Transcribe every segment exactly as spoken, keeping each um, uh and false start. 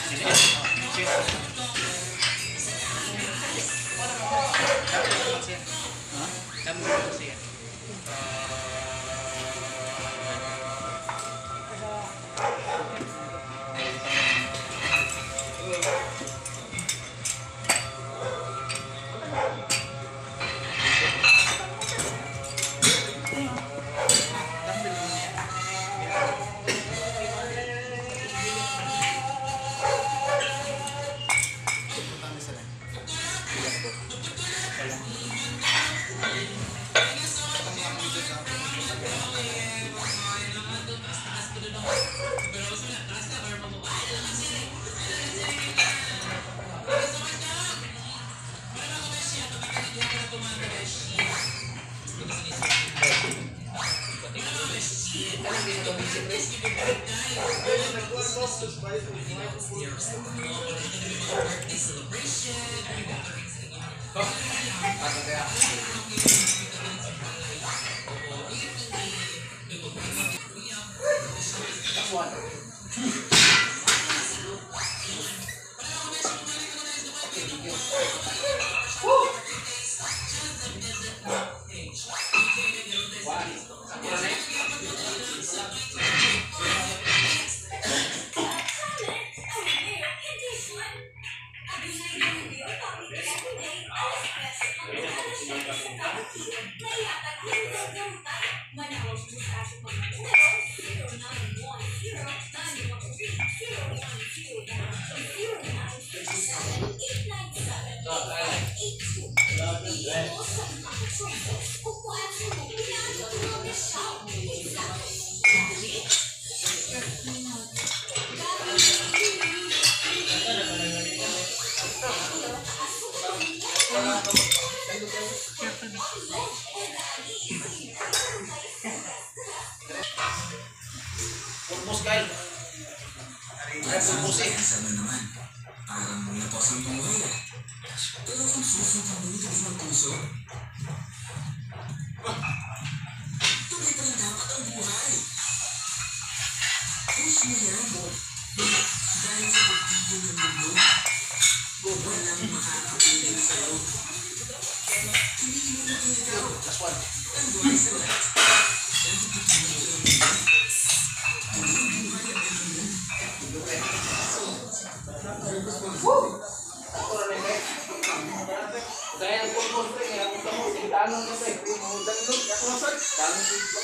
Purpose guys. Ay, purpose eh. Sama naman. Parang natos ang buhay eh. Pero kung susunod mo ito ng puso, tuloy pa rin dapat ang buhay. Push mo yan. Dahil sa pagtigil ng mundo, walang makakapilin sa'yo. Hindi mo na ikaw. Last one. Ang buhay sa lahat. Ang pagtigil mo ng mundo. Kaya ang purpose ko eh, ang mo, tingtanong mo eh, mo download, ako masag, tanong ko.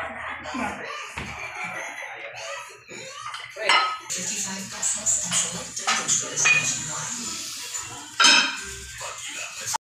fifty-five pesos and select